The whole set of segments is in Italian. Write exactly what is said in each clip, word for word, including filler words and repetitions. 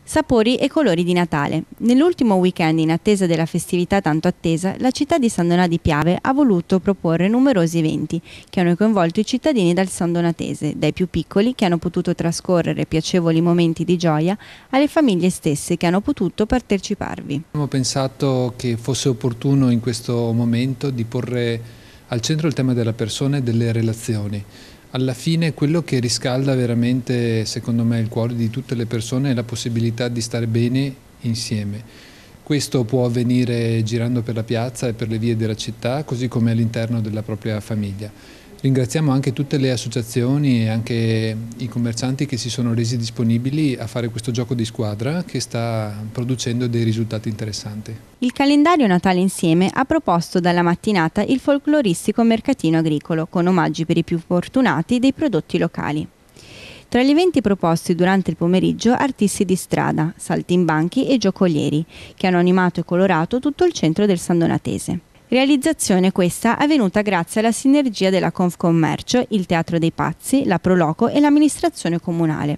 Sapori e colori di Natale. Nell'ultimo weekend, in attesa della festività tanto attesa, la città di San Donà di Piave ha voluto proporre numerosi eventi che hanno coinvolto i cittadini del San Donatese, dai più piccoli che hanno potuto trascorrere piacevoli momenti di gioia, alle famiglie stesse che hanno potuto parteciparvi. Abbiamo pensato che fosse opportuno in questo momento di porre al centro il tema della persona e delle relazioni. Alla fine quello che riscalda veramente, secondo me, il cuore di tutte le persone è la possibilità di stare bene insieme. Questo può avvenire girando per la piazza e per le vie della città, così come all'interno della propria famiglia. Ringraziamo anche tutte le associazioni e anche i commercianti che si sono resi disponibili a fare questo gioco di squadra che sta producendo dei risultati interessanti. Il calendario Natale Insieme ha proposto dalla mattinata il folcloristico mercatino agricolo con omaggi per i più fortunati dei prodotti locali. Tra gli eventi proposti durante il pomeriggio, artisti di strada, saltimbanchi e giocolieri che hanno animato e colorato tutto il centro del San Donatese. Realizzazione questa avvenuta grazie alla sinergia della Confcommercio, il Teatro dei Pazzi, la Proloco e l'amministrazione comunale.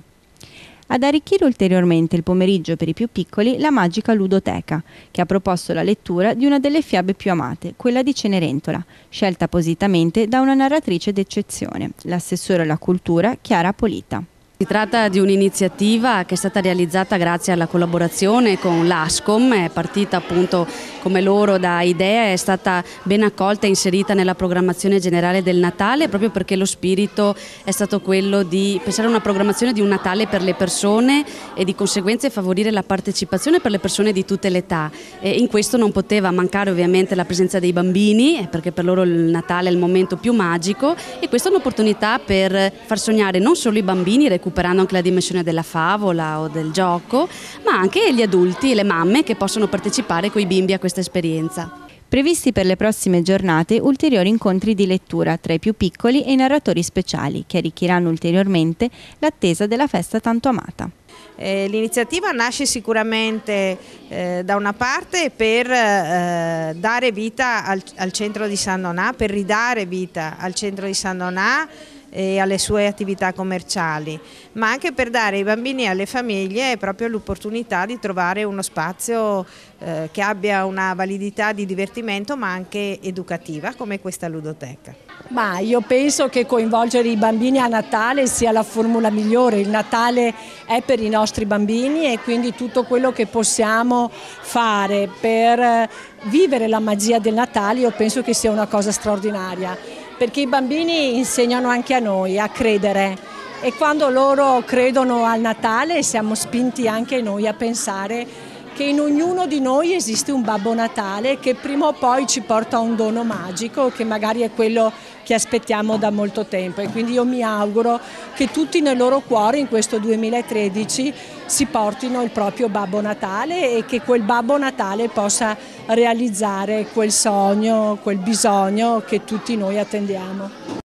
Ad arricchire ulteriormente il pomeriggio per i più piccoli la magica ludoteca, che ha proposto la lettura di una delle fiabe più amate, quella di Cenerentola, scelta appositamente da una narratrice d'eccezione, l'assessore alla cultura Chiara Polita. Si tratta di un'iniziativa che è stata realizzata grazie alla collaborazione con l'Ascom, è partita appunto come loro da idea, è stata ben accolta e inserita nella programmazione generale del Natale, proprio perché lo spirito è stato quello di pensare a una programmazione di un Natale per le persone e di conseguenza favorire la partecipazione per le persone di tutte le età. E in questo non poteva mancare ovviamente la presenza dei bambini, perché per loro il Natale è il momento più magico, e questa è un'opportunità per far sognare non solo i bambini, recuperando anche la dimensione della favola o del gioco, ma anche gli adulti e le mamme che possono partecipare con i bimbi a questa esperienza. Previsti per le prossime giornate ulteriori incontri di lettura tra i più piccoli e i narratori speciali che arricchiranno ulteriormente l'attesa della festa tanto amata. Eh, l'iniziativa nasce sicuramente eh, da una parte per eh, dare vita al, al centro di San Donà, per ridare vita al centro di San Donà e alle sue attività commerciali, ma anche per dare ai bambini e alle famiglie proprio l'opportunità di trovare uno spazio eh, che abbia una validità di divertimento ma anche educativa come questa ludoteca. Ma io penso che coinvolgere i bambini a Natale sia la formula migliore. Il Natale è per i nostri bambini e quindi tutto quello che possiamo fare per vivere la magia del Natale io penso che sia una cosa straordinaria, perché i bambini insegnano anche a noi a credere e quando loro credono al Natale siamo spinti anche noi a pensare che in ognuno di noi esiste un Babbo Natale che prima o poi ci porta un dono magico che magari è quello che aspettiamo da molto tempo, e quindi io mi auguro che tutti nel loro cuore in questo duemilatredici si portino il proprio Babbo Natale e che quel Babbo Natale possa realizzare quel sogno, quel bisogno che tutti noi attendiamo.